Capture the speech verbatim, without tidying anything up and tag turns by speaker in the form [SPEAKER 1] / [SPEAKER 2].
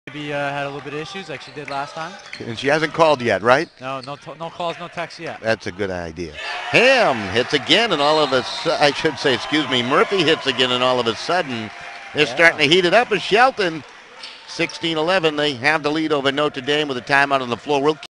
[SPEAKER 1] Maybe uh, had a little bit of issues like she did last time.
[SPEAKER 2] And she hasn't called yet, right?
[SPEAKER 1] No, no, no calls, no texts yet.
[SPEAKER 2] That's a good idea. Ham hits again, and all of a sudden, I should say, excuse me, Murphy hits again, and all of a sudden, they're
[SPEAKER 1] Yeah.
[SPEAKER 2] starting to heat it up as Shelton, sixteen eleven, they have the lead over Notre Dame with a timeout on the floor. We'll